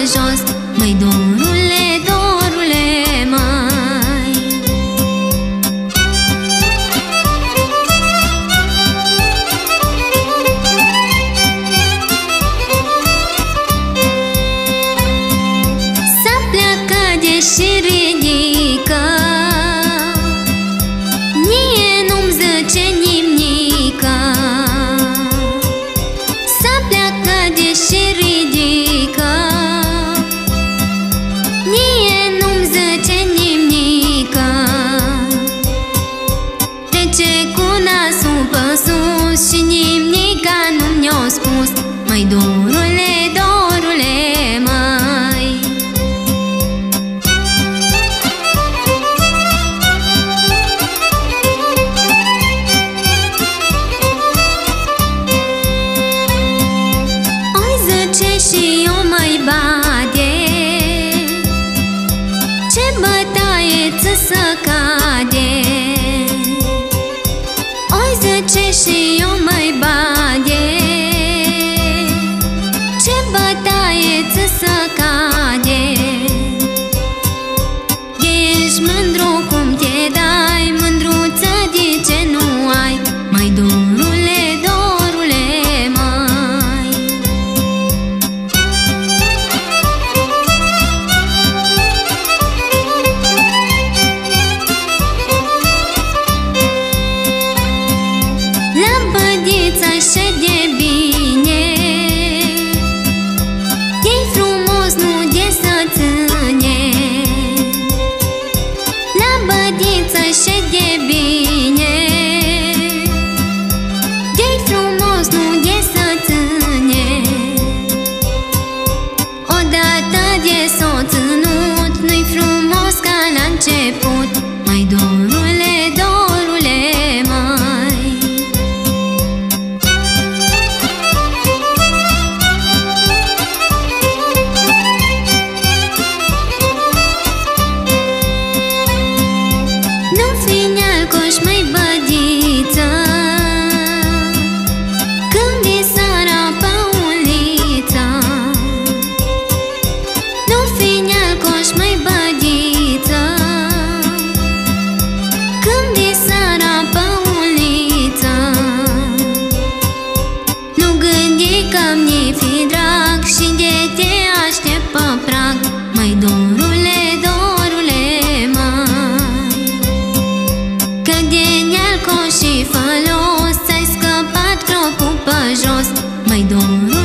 jos. Măi, dorule, dorule, mai să pleacă de și ridică, nie nu-mi zice nimica. Să pleacă de și ridică, nie nu-mi zice nimica. Trece cu nasul pe sus și nimica nu mi-o spus. Măi, dorule, dorule, mai oi, zice și eu mai bade, ce bătaie ți să cade. Oi, zice și eu mai bade, ce bătaie ți să cade. Ești mândru cum te dai, mândruță de ce nu ai. Mai, dorule, dorule, mai la bădița și de bine, e-i frumos, nu de să ține. La bădița și de bine, e-i frumos, nu de să ține. Odată de s-o ținut, nu-i frumos ca la început. Mai, dorule, dorule, mai nu fi nealcoș, măi, bădiță, când vii seara pe uliță. Nu fi nealcoș, măi, bădiță, când vii seara pe uliță. Nu gândi că-mi fi drag și de te aștept pe prag. Măi, dorule, dorule, mai că de nealcoș și fălos ți-ai scăpat cropul pe jos. Măi, dorule,